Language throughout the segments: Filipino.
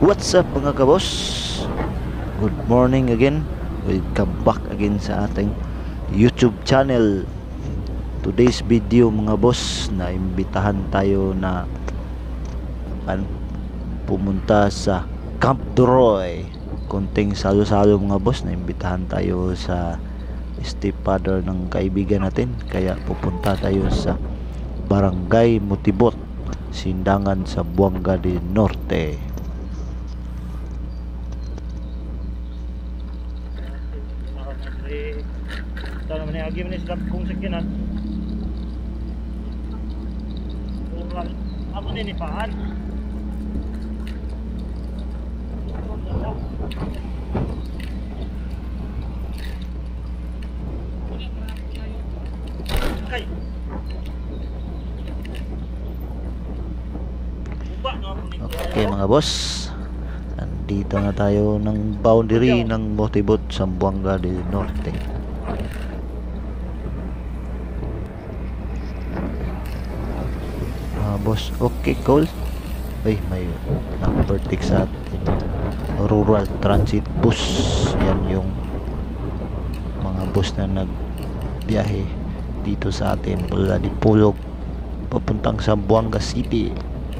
What's up mga kabos? Good morning again. Welcome back again sa ating YouTube channel. Today's video mga boss, na imbitahan tayo na pumunta sa Camp Duroy. Konting salo-salo mga boss, na imbitahan tayo sa stepfather ng kaibigan natin. Kaya pupunta tayo sa Barangay Mutibot, Sindangan sa Buanga del Norte. Ito naman yung agi mo na kung sakyanan. Ako ninipaan. Okay. Okay mga boss, nandito na tayo ng boundary ng Mutibot sa Buanga del Norte. Boss, okay, cool. Ay, may overtake sa atin. Rural Transit Bus. Yan yung mga bus na nagbiyahe dito sa atin mula Dipolog papuntang sa Buanga City.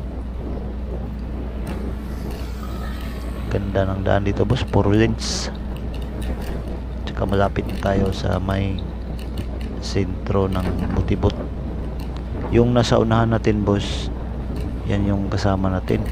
Ganda ng daan dito boss, 4 lanes. Tsaka malapit tayo sa may sentro ng Mutibot. Yung nasa unahan natin boss, yan yung kasama natin.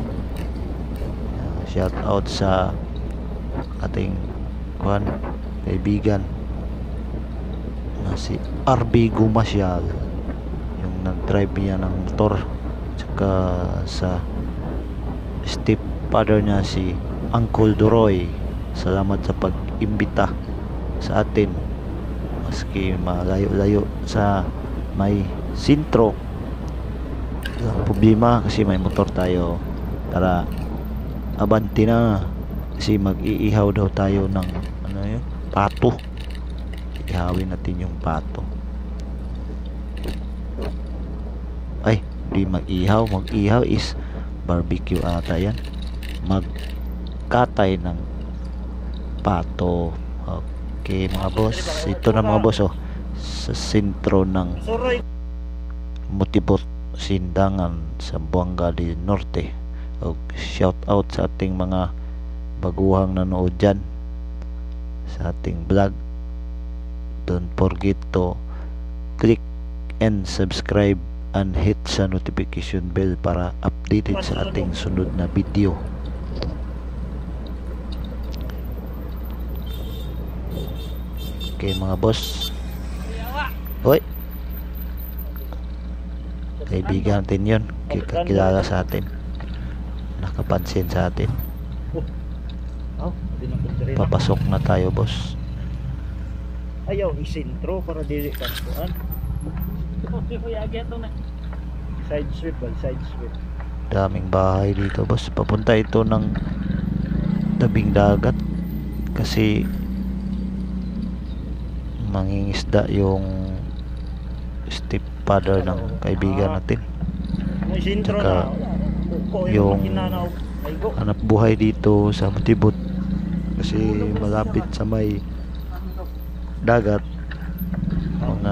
Shout out sa ating kaibigan na si RB Gumasyal, yung nag-drive niya ng motor. Tsaka sa stepfather niya si Uncle Duroy. Salamat sa pag-imbita sa atin maski malayo-layo sa may sintro. Walang problema kasi may motor tayo. Tara, abanti na, kasi mag-iihaw daw tayo ng pato. Ihawin natin yung pato. Ay, di mag-ihaw. Mag-ihaw is barbecue ata yan. Magkatay ng pato. Okay mga boss, ito na mga boss, sa sentro ng Mutibot, Sindangan sa Buanga del Norte. Shout out sa ating mga baguhang nanood dyan sa ating vlog. Don't forget to click and subscribe and hit sa notification bell para updated sa ating sunod na video. Okay mga boss. Hoy, kaibigan natin yun, kakilala sa atin, nakapansin sa atin. Papasok na tayo boss. Ayaw isintro para dili kantuan. Side sweep ba? Side sweep. Daming bahay dito boss. Papunta ito ng tabing dagat kasi mangingisda yung stepfather ng kaibigan natin. Tsaka yung hanap buhay dito sa Mutibot kasi malapit sa may dagat, mga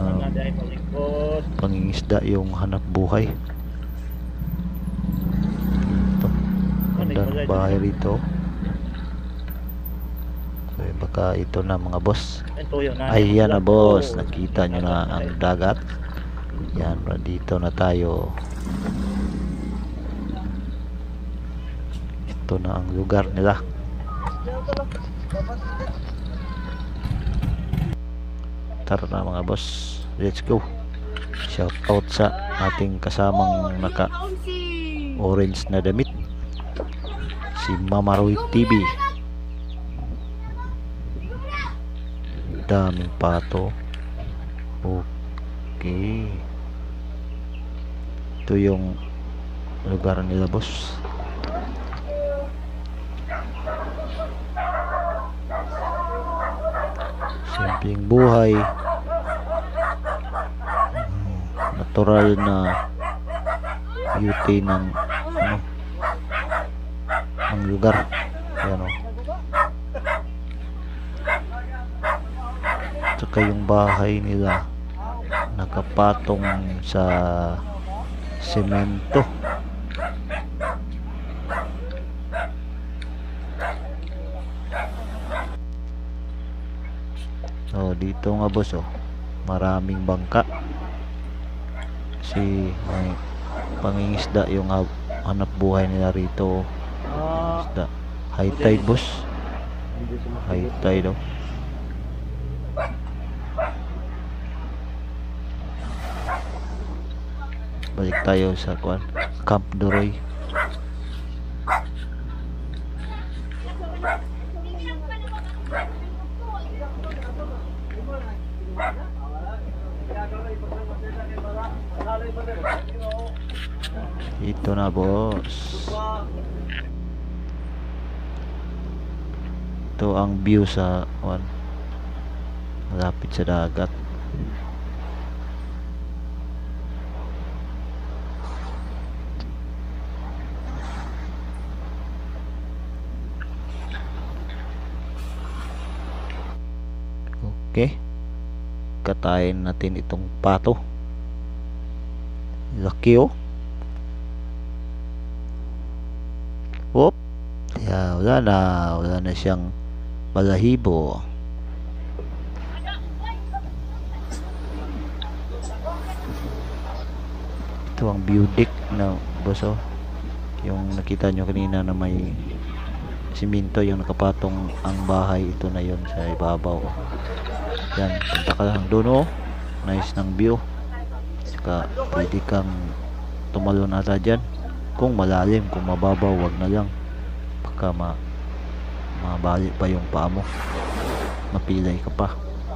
pangingisda yung hanap buhay. Ito, ganda ng bahay rito. Okay, baka ito na mga boss. Ayan na boss, nakita nyo na ang dagat. Yan, dito na tayo. Ito na ang lugar nila. Tara na mga boss, let's go. Shout out sa ating kasamang naka orange na damit, si Mama Roy TV. Daming pato. Okay, ito yung lugar nila boss. Simpleng buhay, natural na beauty ng ang lugar. Ayan o. Tsaka yung bahay nila nakapatong sa semento. So dito nga boss oh, maraming bangka kasi may pangingisda yung hanap buhay nila rito. Isda. High tide boss, high tide oh. Balik tayo sa Camp Doroy. Ito na boss. Ito ang view sa malapit sa dagat. Okay, katayin natin itong pato. Laki oh. Whoop. Yeah, wala na siyang balahibo. Ito ang view deck na boss oh. Yung nakita nyo kanina na may siminto yung nakapatong ang bahay, ito na yon sa ibabaw. Yan, punta ka lang doon oh. Nice ng view. Saka pwede kang tumalon ata dyan kung malalim. Kung mababaw wag na lang, baka mabalik pa yung paa mo, mapilay ka pa.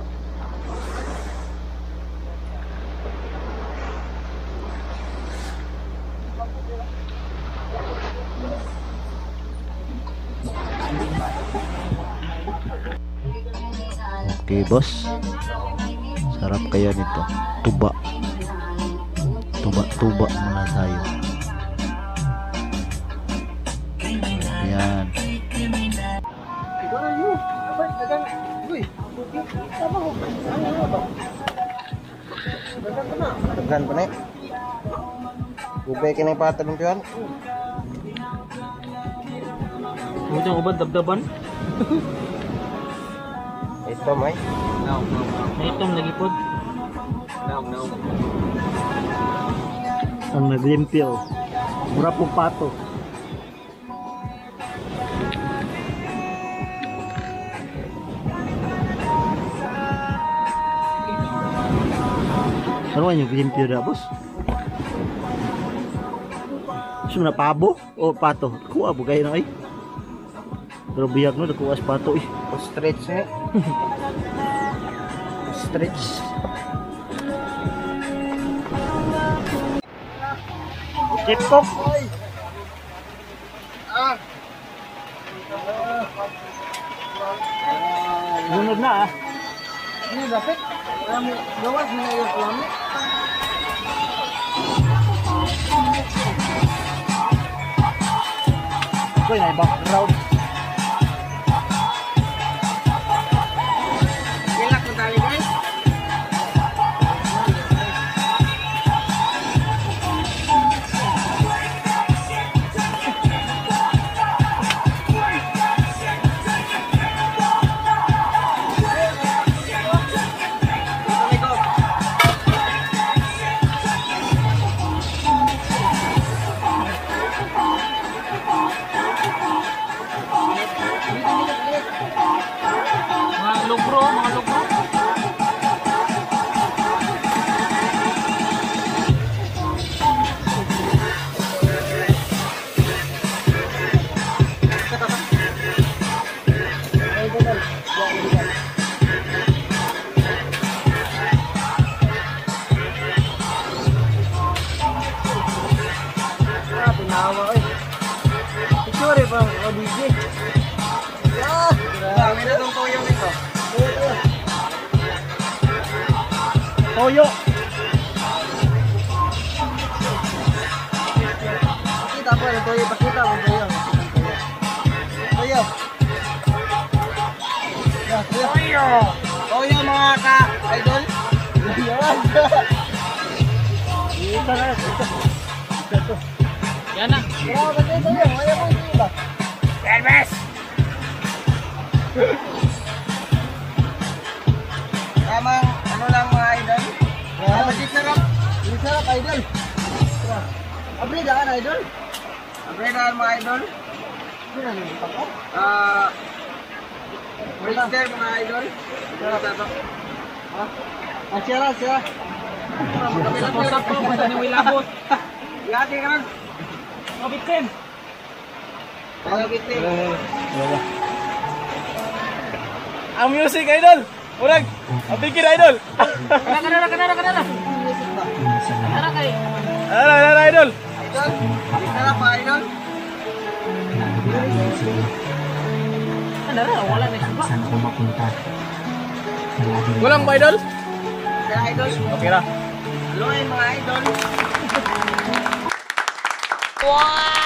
Okay boss, sarap kaya nito. Tuba muna tayo. Ayan. Daghan pa na. Gubay ka na yung patalong piwan. Ito ang ubad dabdaban. Ito may. May itong nagipod. Ang naglimpyo. Mura po pato. Ano yung limpyo na boss? Gusto mo na pabo o pato? Kuha mo kayo na ay. Pero biyag no, nakuha sa pato eh. Stretch na. Stretch. Chipok! Lunod na ah. Ini dapat. Gawas na yung plano. Ito yung background. Ilak mo tali guys. Mga lugro. Pinawa oy. Picture ba o DJ? Dami na tong toyo nito. Toyo. Kita po yung toyo, pakita mo toyo. Oh, yung mga ka-idol. Yan. Ito na. Ito. Yan na. Pero ba dito yun? Ayaw mo ito ba? Elvis! Tamang ano lang mga idol? Magit na rap. Magit na rap idol. Upgrade ka na idol? Upgrade na mga idol? Master mga idol. Siya. Magkapilang ko, pwede ni Wilabot. Lagi ka rin. Mabitin. Mabitin. Ang music idol. Urag. Ang pikir idol. Kanara. Kanara kay. Ano idol. Idol. Kanara pa idol. Kanara wala na siya. Saan ako mapunta? Palagi Kulang ba idol? Kaya idol. Okay na. Hello mga idol. Wow!